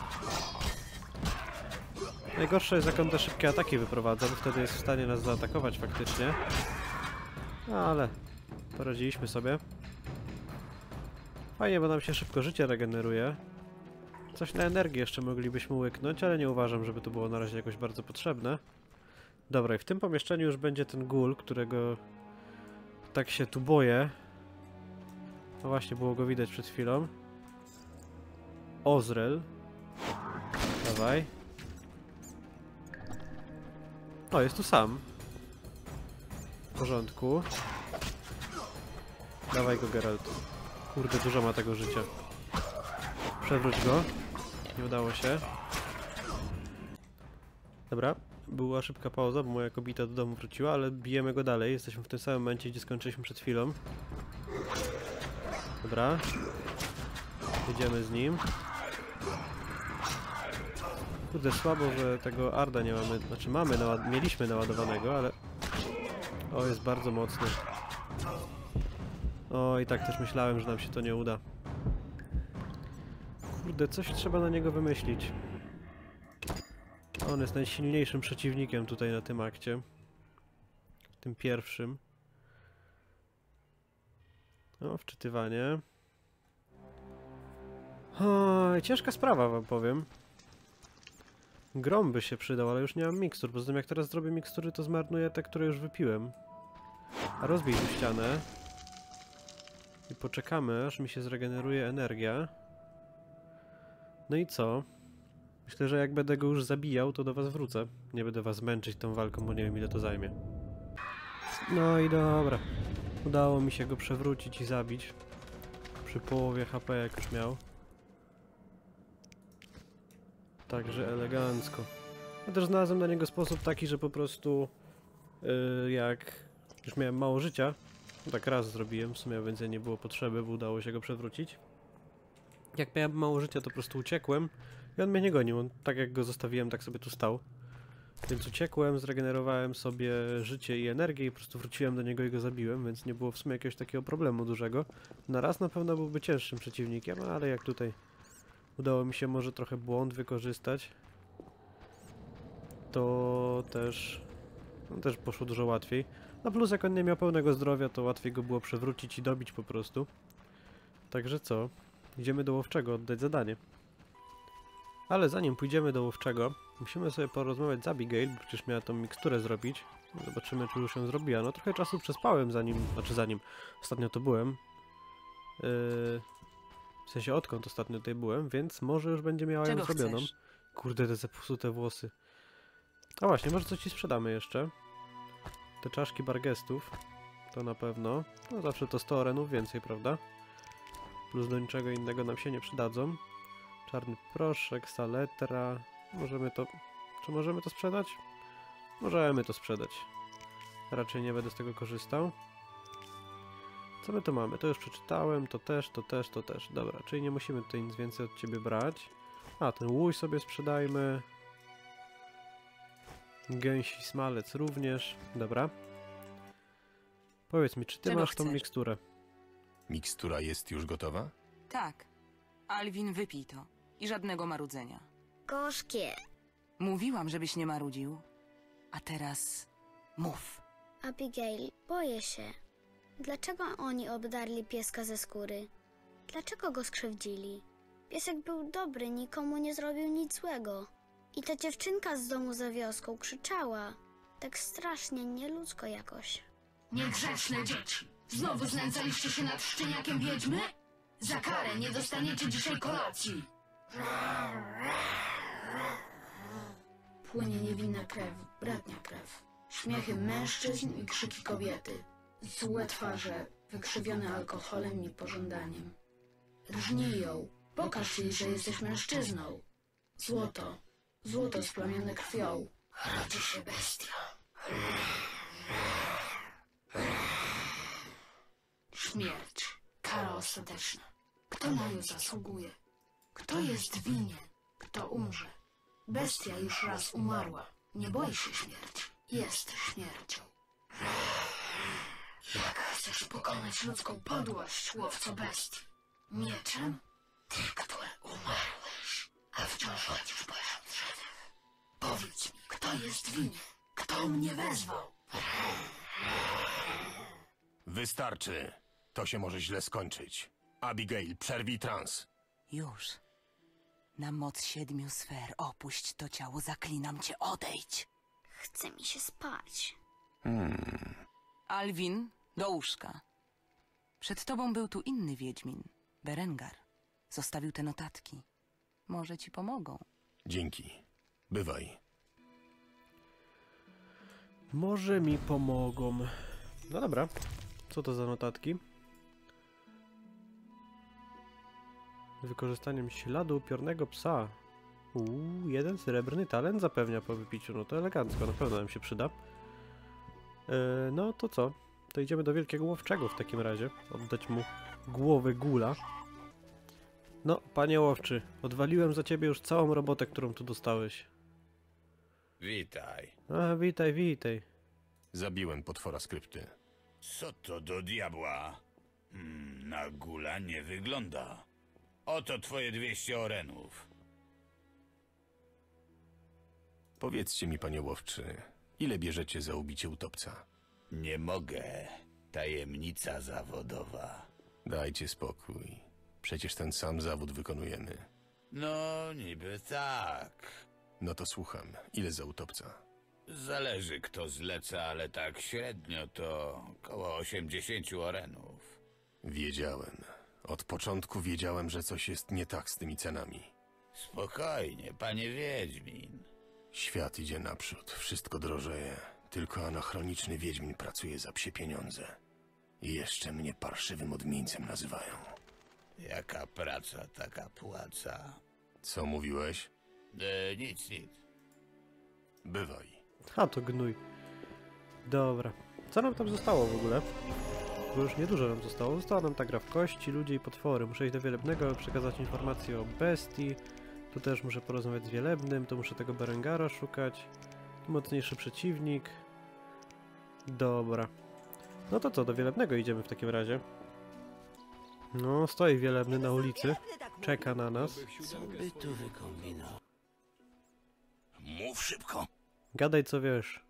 A: Najgorsze jest, jak on te szybkie ataki wyprowadza, bo wtedy jest w stanie nas zaatakować faktycznie. No, ale poradziliśmy sobie. Fajnie, bo nam się szybko życie regeneruje. Coś na energię jeszcze moglibyśmy łyknąć, ale nie uważam, żeby to było na razie jakoś bardzo potrzebne. Dobra, i w tym pomieszczeniu już będzie ten ghoul, którego tak się tu boję. No właśnie, było go widać przed chwilą. Ozrel. Dawaj. O, jest tu sam. W porządku. Dawaj go, Geralt. Kurde, dużo ma tego życia. Przewróć go. Nie udało się. Dobra. Była szybka pauza, bo moja kobieta do domu wróciła, ale bijemy go dalej. Jesteśmy w tym samym momencie, gdzie skończyliśmy przed chwilą. Dobra. Jedziemy z nim. Kurde, słabo, że tego arda nie mamy. Znaczy mieliśmy naładowanego, ale... O, jest bardzo mocny. O, i tak też myślałem, że nam się to nie uda. Kurde, coś trzeba na niego wymyślić. On jest najsilniejszym przeciwnikiem tutaj na tym akcie. Tym pierwszym. O, wczytywanie. O, ciężka sprawa, wam powiem. Grom by się przydał, ale już nie mam mikstur. Poza tym, jak teraz zrobię mikstury, to zmarnuję te, które już wypiłem. A rozbij tu ścianę. I poczekamy, aż mi się zregeneruje energia. No i co? Myślę, że jak będę go już zabijał, to do was wrócę. Nie będę was męczyć tą walką, bo nie wiem, ile to zajmie. No i dobra. Udało mi się go przewrócić i zabić. Przy połowie HP, jak już miał. Także elegancko. Ja też znalazłem na niego sposób taki, że po prostu jak już miałem mało życia, no tak raz zrobiłem, w sumie więcej nie było potrzeby, bo udało się go przewrócić. Jak miałem mało życia, to po prostu uciekłem i on mnie nie gonił. On, tak jak go zostawiłem, tak sobie tu stał. Więc uciekłem, zregenerowałem sobie życie i energię i po prostu wróciłem do niego i go zabiłem, więc nie było w sumie jakiegoś takiego problemu dużego. Na raz na pewno byłby cięższym przeciwnikiem, ale jak tutaj udało mi się może trochę błąd wykorzystać, to też poszło dużo łatwiej. No plus jak on nie miał pełnego zdrowia, to łatwiej go było przewrócić i dobić po prostu. Także co? Idziemy do łowczego oddać zadanie. Ale zanim pójdziemy do łowczego, musimy sobie porozmawiać z Abigail, bo przecież miała tą miksturę zrobić. Zobaczymy, czy już ją zrobiła. No trochę czasu przespałem zanim ostatnio to byłem. W sensie odkąd ostatnio tutaj byłem, więc może już będzie miała ją zrobioną.
D: Chcesz?
A: Kurde, te zepsute włosy. A właśnie, może coś ci sprzedamy jeszcze. Te czaszki bargestów. To na pewno. No zawsze to 100 orenów więcej, prawda? Plus do niczego innego nam się nie przydadzą. Czarny proszek, saletra. Możemy to... Czy możemy to sprzedać? Możemy to sprzedać. Raczej nie będę z tego korzystał. Co my tu mamy? To już przeczytałem, to też. Dobra, czyli nie musimy tutaj nic więcej od ciebie brać. A, ten łój sobie sprzedajmy. Gęsi smalec również. Dobra. Powiedz mi, czy ty
D: Czego
A: masz tą
D: chcesz?
A: miksturę?
C: Mikstura jest już gotowa?
D: Tak. Alwin, wypij to. I żadnego marudzenia.
L: Gorzkie.
D: Mówiłam, żebyś nie marudził. A teraz mów.
L: Abigail, boję się. Dlaczego oni obdarli pieska ze skóry? Dlaczego go skrzywdzili? Piesek był dobry, nikomu nie zrobił nic złego. I ta dziewczynka z domu za wioską krzyczała. Tak strasznie nieludzko jakoś.
M: Niegrzeczne dzieci! Znowu znęcaliście się nad szczeniakiem wiedźmy? Za karę nie dostaniecie dzisiaj kolacji! Płynie niewinna krew, bratnia krew. Śmiechy mężczyzn i krzyki kobiety. Złe twarze, wykrzywione alkoholem i pożądaniem. Rżnij ją, pokaż jej, że jesteś mężczyzną. Złoto, złoto splamione krwią. Rodzi się bestia. Śmierć, kara ostateczna. Kto na nią zasługuje? Kto jest winien? Kto umrze? Bestia już raz umarła. Nie boi się śmierci. Jest śmiercią. Jak chcesz pokonać ludzką podłość, łowco bestii? Mieczem? Ty, który umarłeś, a wciąż chodzisz po drzewach. Powiedz mi, kto jest winien? Kto mnie wezwał?
C: Wystarczy. To się może źle skończyć. Abigail, przerwij trans.
D: Już. Na moc 7 sfer opuść to ciało, zaklinam cię, odejdź.
L: Chce mi się spać.
D: Alwin, do łóżka. Przed tobą był tu inny wiedźmin, Berengar. Zostawił te notatki. Może ci pomogą.
C: Dzięki. Bywaj.
A: Może mi pomogą. No dobra. Co to za notatki? Z wykorzystaniem śladu upiornego psa. Jeden srebrny talent zapewnia po wypiciu. No to elegancko, na pewno nam się przyda. No to co? To idziemy do Wielkiego Łowczego w takim razie. Oddać mu głowę gula. No, panie łowczy, odwaliłem za ciebie już całą robotę, którą tu dostałeś.
N: Witaj.
A: A, witaj, witaj.
C: Zabiłem potwora skrypty.
N: Co to do diabła? Na gula nie wygląda. Oto twoje 200 orenów.
C: Powiedzcie mi, panie łowczy, ile bierzecie za ubicie utopca?
N: Nie mogę. Tajemnica zawodowa.
C: Dajcie spokój. Przecież ten sam zawód wykonujemy.
N: No, niby tak.
C: No to słucham. Ile za utopca?
N: Zależy kto zleca, ale tak średnio to około 80 orenów.
C: Wiedziałem. Od początku wiedziałem, że coś jest nie tak z tymi cenami.
N: Spokojnie, panie Wiedźmin.
C: Świat idzie naprzód, wszystko drożeje. Tylko anachroniczny Wiedźmin pracuje za psie pieniądze. I jeszcze mnie parszywym odmieńcem nazywają.
N: Jaka praca, taka płaca.
C: Co mówiłeś?
N: Nic.
C: Bywaj.
A: A, to gnój. Dobra. Co nam tam zostało w ogóle? Bo już niedużo nam zostało. Została nam ta gra w kości, ludzie i potwory. Muszę iść do Wielebnego, aby przekazać informacje o bestii. Tu też muszę porozmawiać z Wielebnym, to muszę tego Berengara szukać. Tu mocniejszy przeciwnik. Dobra. No to co, do Wielebnego idziemy w takim razie. No, stoi Wielebny na ulicy. Czeka na nas.
J: Co by tu wykombinował?
N: Mów szybko.
A: Gadaj co wiesz.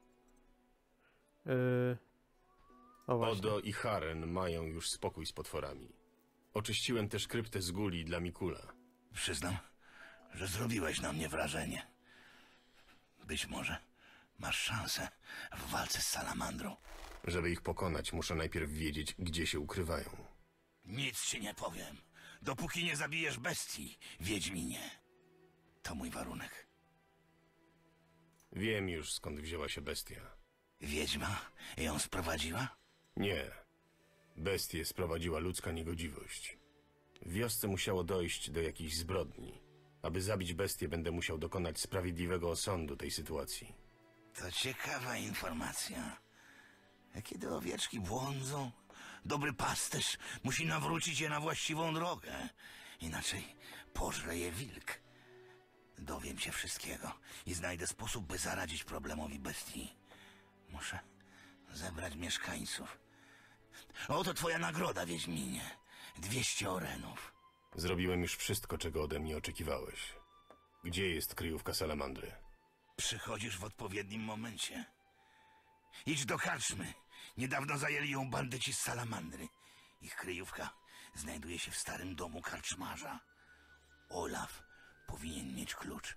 A: O właśnie.
C: Odo i Haren mają już spokój z potworami. Oczyściłem też kryptę z guli dla Mikula.
N: Przyznam, że zrobiłeś na mnie wrażenie. Być może masz szansę w walce z salamandrą.
C: Żeby ich pokonać, muszę najpierw wiedzieć, gdzie się ukrywają.
N: Nic ci nie powiem, dopóki nie zabijesz bestii, Wiedźminie. To mój warunek.
C: Wiem już, skąd wzięła się bestia.
N: Wiedźma ją sprowadziła?
C: Nie. Bestię sprowadziła ludzka niegodziwość. W wiosce musiało dojść do jakichś zbrodni. Aby zabić bestię, będę musiał dokonać sprawiedliwego osądu tej sytuacji.
N: To ciekawa informacja. A kiedy owieczki błądzą, dobry pasterz musi nawrócić je na właściwą drogę. Inaczej pożre je wilk. Dowiem się wszystkiego i znajdę sposób, by zaradzić problemowi bestii. Muszę zebrać mieszkańców. Oto twoja nagroda, Wiedźminie. 200 orenów.
C: Zrobiłem już wszystko, czego ode mnie oczekiwałeś. Gdzie jest kryjówka salamandry?
N: Przychodzisz w odpowiednim momencie. Idź do karczmy. Niedawno zajęli ją bandyci z salamandry. Ich kryjówka znajduje się w starym domu karczmarza. Olaf powinien mieć klucz.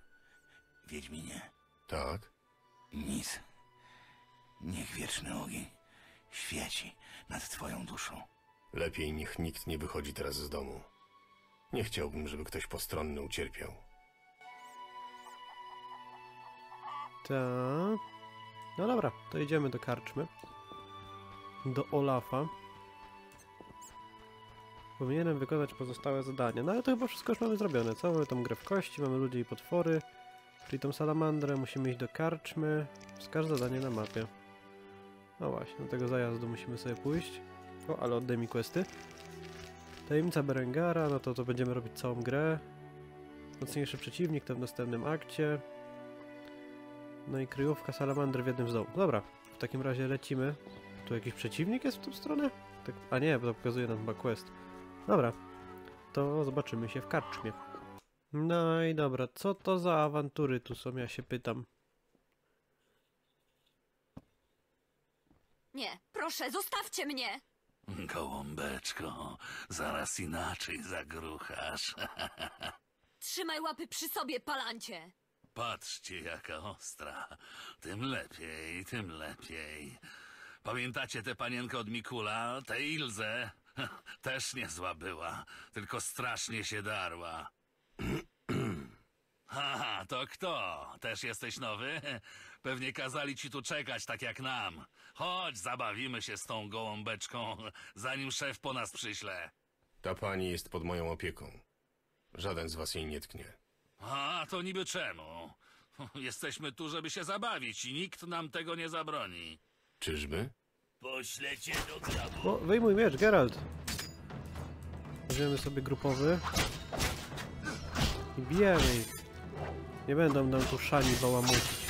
N: Wiedźminie.
C: Tak?
N: Nic. Niech wieczny ogień świeci nad twoją duszą.
C: Lepiej niech nikt nie wychodzi teraz z domu. Nie chciałbym, żeby ktoś postronny ucierpiał.
A: Tak. No dobra, to idziemy do karczmy. Do Olafa. Powinienem wykonać pozostałe zadania. No ale to chyba wszystko już mamy zrobione. Całą tą grę w kości, mamy ludzi i potwory. Czyli tą salamandrę, musimy iść do karczmy. Wskaż zadanie na mapie. No właśnie, do tego zajazdu musimy sobie pójść. O, ale oddaj mi questy. Tajemnica Berengara, no to będziemy robić całą grę. Mocniejszy przeciwnik to w następnym akcie. No i kryjówka salamandry w jednym z domu. Dobra, w takim razie lecimy. Tu jakiś przeciwnik jest w tą stronę? Tak, a nie, bo to pokazuje nam chyba quest. Dobra, to zobaczymy się w karczmie. No i dobra, co to za awantury tu są, ja się pytam.
O: Nie, proszę, zostawcie mnie!
N: Gołąbeczko, zaraz inaczej zagruchasz.
O: Trzymaj łapy przy sobie, palancie!
N: Patrzcie, jaka ostra. Tym lepiej, tym lepiej. Pamiętacie tę panienkę od Mikula, tę Ilzę? Też niezła była, tylko strasznie się darła. Haha, to kto? Też jesteś nowy? Pewnie kazali ci tu czekać, tak jak nam. Chodź, zabawimy się z tą gołąbeczką, zanim szef po nas przyśle.
C: Ta pani jest pod moją opieką. Żaden z was jej nie tknie.
N: A, to niby czemu? Jesteśmy tu, żeby się zabawić i nikt nam tego nie zabroni.
C: Czyżby?
N: Poślę cię do grabu.
A: O, wyjmuj miecz, Geralt! Weźmiemy sobie grupowy. I bijemy ich. Nie będą nam tu szani bałamucić.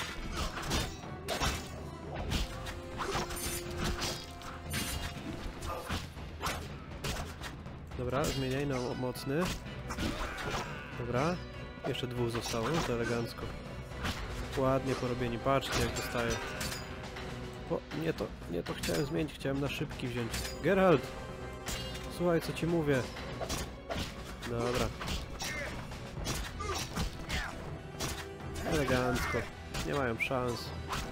A: Dobra, zmieniaj na mocny. Dobra. Jeszcze dwóch zostało, to elegancko. Ładnie porobieni, patrzcie jak dostaje. O, nie to chciałem zmienić, chciałem na szybki wziąć. Geralt! Słuchaj, co ci mówię. Dobra. Elegancko. Nie mają szans.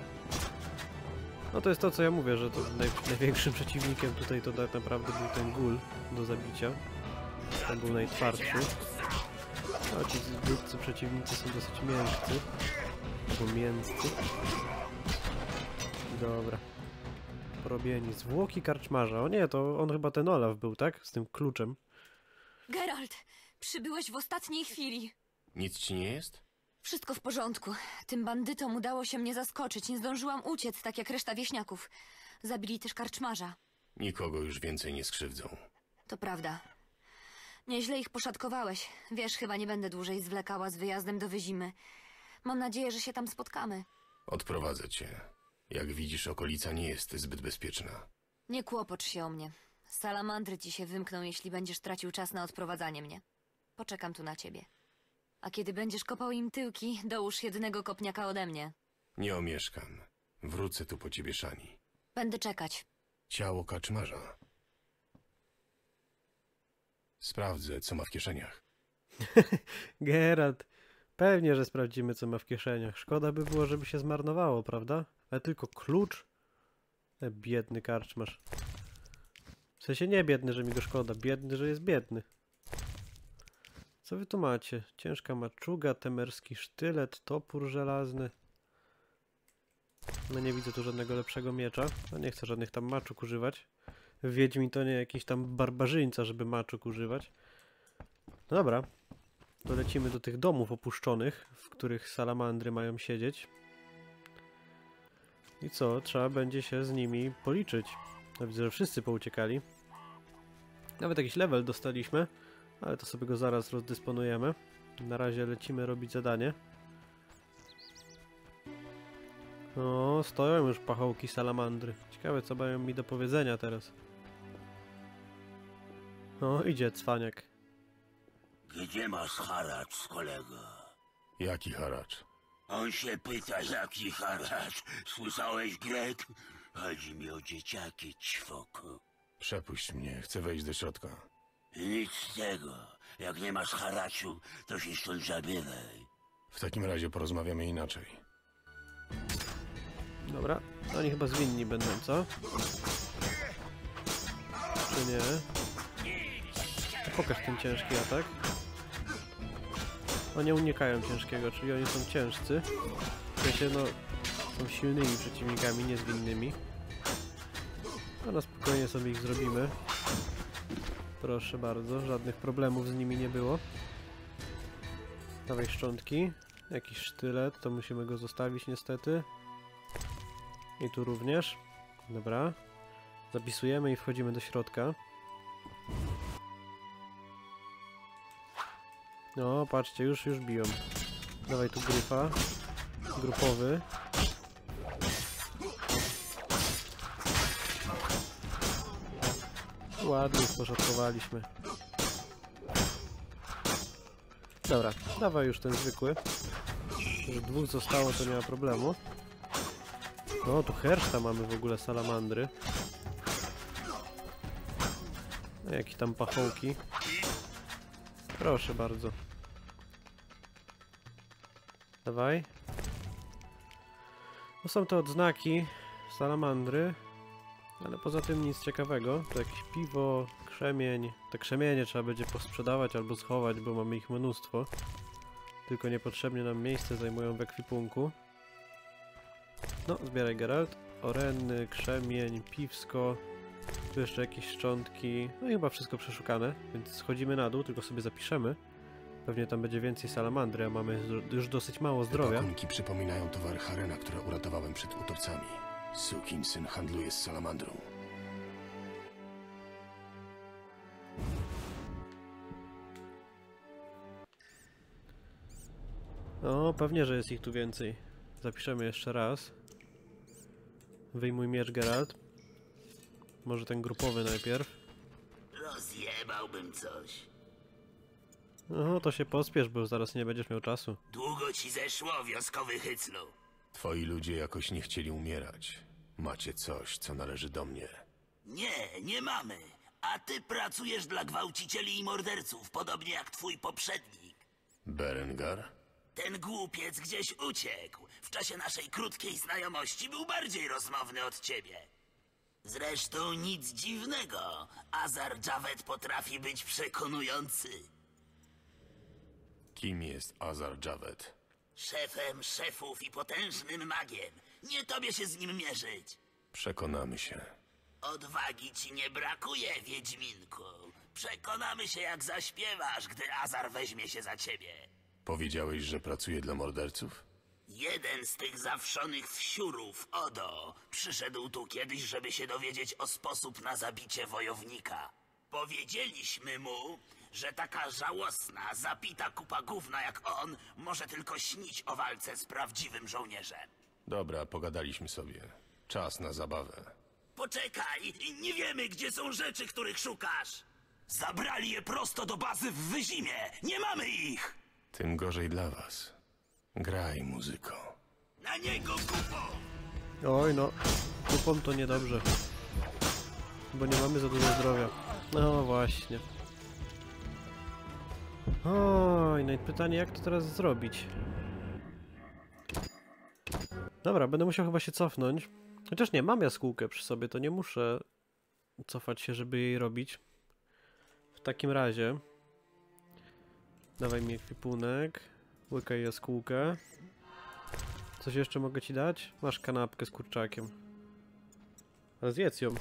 A: No to jest to, co ja mówię, że to największym przeciwnikiem tutaj to tak naprawdę był ten gul do zabicia. Ten był najtwardszy. A ci zbytcy przeciwnicy są dosyć miękcy. Albo mięscy. Dobra. Porobieni. Zwłoki karczmarza. O nie, to on chyba ten Olaf był, tak? Z tym kluczem.
O: Geralt, przybyłeś w ostatniej chwili.
C: Nic ci nie jest?
O: Wszystko w porządku. Tym bandytom udało się mnie zaskoczyć. Nie zdążyłam uciec, tak jak reszta wieśniaków. Zabili też karczmarza.
C: Nikogo już więcej nie skrzywdzą.
O: To prawda. Nieźle ich poszatkowałeś. Wiesz, chyba nie będę dłużej zwlekała z wyjazdem do Wyzimy. Mam nadzieję, że się tam spotkamy.
C: Odprowadzę cię. Jak widzisz, okolica nie jest zbyt bezpieczna.
O: Nie kłopocz się o mnie. Salamandry ci się wymkną, jeśli będziesz tracił czas na odprowadzanie mnie. Poczekam tu na ciebie. A kiedy będziesz kopał im tyłki, dołóż jednego kopniaka ode mnie.
C: Nie omieszkam. Wrócę tu po ciebie, Szani.
O: Będę czekać.
C: Ciało kaczmarza. Sprawdzę, co ma w kieszeniach.
A: Geralt, pewnie, że sprawdzimy, co ma w kieszeniach. Szkoda by było, żeby się zmarnowało, prawda? Ale tylko klucz? Biedny karczmarz. W sensie nie biedny, że mi go szkoda. Biedny, że jest biedny. Co wy tu macie? Ciężka maczuga, temerski sztylet, topór żelazny. No nie widzę tu żadnego lepszego miecza. No nie chcę żadnych tam maczug używać. Wiedźmin to nie jakiś tam barbarzyńca, żeby maczug używać. No dobra. To lecimy do tych domów opuszczonych, w których salamandry mają siedzieć. I co? Trzeba będzie się z nimi policzyć. No widzę, że wszyscy pouciekali. Nawet jakiś level dostaliśmy, ale to sobie go zaraz rozdysponujemy. Na razie lecimy robić zadanie. O, stoją już pachołki salamandry. Ciekawe, co mają mi do powiedzenia teraz. O, idzie cwaniak.
N: Gdzie masz haracz, kolego?
C: Jaki haracz?
N: On się pyta, jaki haracz. Słyszałeś, Grek? Chodzi mi o dzieciaki, ćwoku.
C: Przepuść mnie, chcę wejść do środka.
N: Nic z tego. Jak nie masz haraczu, to się stąd zabieraj.
C: W takim razie porozmawiamy inaczej.
A: Dobra, oni chyba zwinni będą, co? Jeszcze nie. Pokaż ten ciężki atak. Oni unikają ciężkiego, czyli oni są ciężcy. W sensie, no, są silnymi przeciwnikami, niezwinnymi. A na spokojnie sobie ich zrobimy. Proszę bardzo, żadnych problemów z nimi nie było. Dawaj szczątki. Jakiś sztylet, to musimy go zostawić niestety. I tu również. Dobra. Zapisujemy i wchodzimy do środka. No, patrzcie, już biją. Dawaj tu gryfa. Grupowy. Ładnie poszatkowaliśmy. Dobra, dawaj już ten zwykły. Już dwóch zostało, to nie ma problemu. No, tu herszta mamy w ogóle, salamandry. No, jakieś tam pachołki. Proszę bardzo. Dawaj. No są to odznaki salamandry, ale poza tym nic ciekawego. To jakieś piwo, krzemień. Te krzemienie trzeba będzie posprzedawać albo schować, bo mamy ich mnóstwo. Tylko niepotrzebnie nam miejsce zajmują w ekwipunku. No, zbieraj Geralt. Orenny, krzemień, piwsko. Tu jeszcze jakieś szczątki. No i chyba wszystko przeszukane, więc schodzimy na dół, tylko sobie zapiszemy. Pewnie tam będzie więcej salamandry, a mamy już dosyć mało zdrowia.
C: Te pakunki przypominają towar Harena, które uratowałem przed utopcami. Sukinsyn handluje z salamandrą.
A: No, pewnie, że jest ich tu więcej. Zapiszemy jeszcze raz. Wyjmuj miecz, Geralt. Może ten grupowy najpierw.
E: Rozjebałbym coś.
A: No, to się pospiesz, bo zaraz nie będziesz miał czasu.
E: Długo ci zeszło, wioskowy hyclu.
C: Twoi ludzie jakoś nie chcieli umierać. Macie coś, co należy do mnie.
E: Nie mamy. A ty pracujesz dla gwałcicieli i morderców, podobnie jak twój poprzednik.
C: Berengar?
E: Ten głupiec gdzieś uciekł. W czasie naszej krótkiej znajomości był bardziej rozmowny od ciebie. Zresztą nic dziwnego. Azar Javed potrafi być przekonujący.
C: Kim jest Azar Javed?
E: Szefem szefów i potężnym magiem. Nie tobie się z nim mierzyć.
C: Przekonamy się.
E: Odwagi ci nie brakuje, Wiedźminku. Przekonamy się, jak zaśpiewasz, gdy Azar weźmie się za ciebie.
C: Powiedziałeś, że pracuje dla morderców?
E: Jeden z tych zawszonych wsiurów, Odo, przyszedł tu kiedyś, żeby się dowiedzieć o sposób na zabicie wojownika. Powiedzieliśmy mu, że taka żałosna, zapita kupa gówna jak on może tylko śnić o walce z prawdziwym żołnierzem.
C: Dobra, pogadaliśmy sobie. Czas na zabawę.
E: Poczekaj, nie wiemy, gdzie są rzeczy, których szukasz. Zabrali je prosto do bazy w Wyzimie. Nie mamy ich!
C: Tym gorzej dla was. Graj, muzyko.
E: Na niego, kupo!
A: Oj no, kupą to niedobrze. Bo nie mamy za dużo zdrowia. No właśnie. Oj, no i pytanie, jak to teraz zrobić? Dobra, będę musiał chyba się cofnąć. Chociaż nie, mam jaskółkę przy sobie, to nie muszę cofać się, żeby jej robić. W takim razie dawaj mi ekwipunek, łykaj jaskółkę. Coś jeszcze mogę ci dać? Masz kanapkę z kurczakiem. Ale zjedz ją.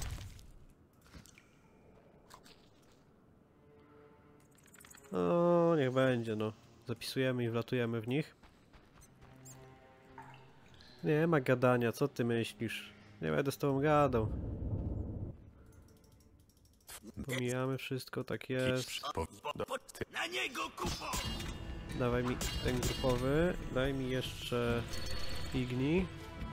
A: O, niech będzie, no. Zapisujemy i wlatujemy w nich. Nie ma gadania, co ty myślisz? Nie będę z tobą gadał. Pomijamy wszystko, tak jest.
E: Na niego, kupo!
A: Dawaj mi ten grupowy. Daj mi jeszcze Igni.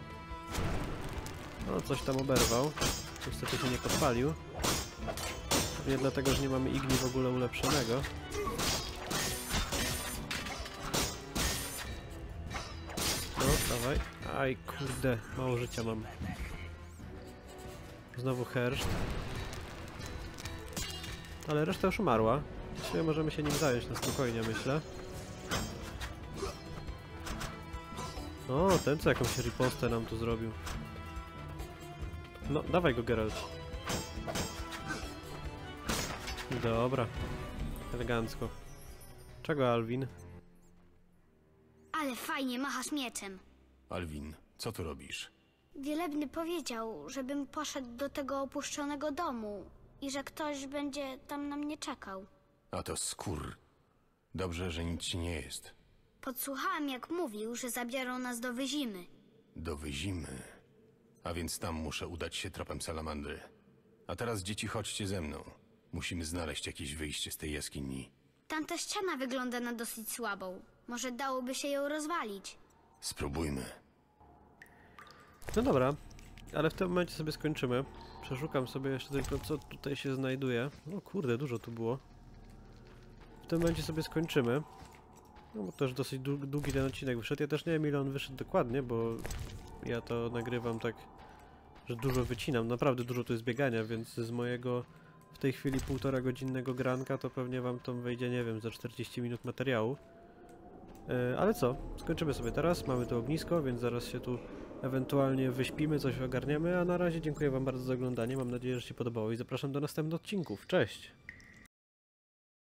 A: No, coś tam oberwał. Niestety się nie podpalił. Nie dlatego, że nie mamy Igni w ogóle ulepszonego. No, dawaj. Aj, kurde, mało życia mam. Znowu herszt. Ale reszta już umarła. W sumie możemy się nim zająć na spokojnie, myślę. O, ten co jakąś ripostę nam tu zrobił. No, dawaj go, Geralt. Dobra. Elegancko. Czego, Alvin?
L: Ale fajnie machasz mieczem.
C: Alvin, co tu robisz?
L: Wielebny powiedział, żebym poszedł do tego opuszczonego domu i że ktoś będzie tam na mnie czekał.
C: A to skór. Dobrze, że nic ci nie jest.
L: Podsłuchałam, jak mówił, że zabiorą nas do Wyzimy.
C: Do Wyzimy. A więc tam muszę udać się tropem salamandry. A teraz, dzieci, chodźcie ze mną. Musimy znaleźć jakieś wyjście z tej jaskini.
L: Tamta ściana wygląda na dosyć słabą. Może dałoby się ją rozwalić.
C: Spróbujmy.
A: No dobra, ale w tym momencie sobie skończymy. Przeszukam sobie jeszcze tylko, co tutaj się znajduje. O kurde, dużo tu było. W tym momencie sobie skończymy. No bo też dosyć długi ten odcinek wyszedł. Ja też nie wiem, ile on wyszedł dokładnie, bo ja to nagrywam tak, że dużo wycinam. Naprawdę dużo tu jest biegania, więc z mojego w tej chwili 1,5 godzinnego granka to pewnie wam tam wejdzie, nie wiem, za 40 minut materiału. Ale co? Skończymy sobie teraz. Mamy to ognisko, więc zaraz się tu ewentualnie wyśpimy, coś ogarniemy, a na razie dziękuję wam bardzo za oglądanie. Mam nadzieję, że się podobało i zapraszam do następnych odcinków. Cześć!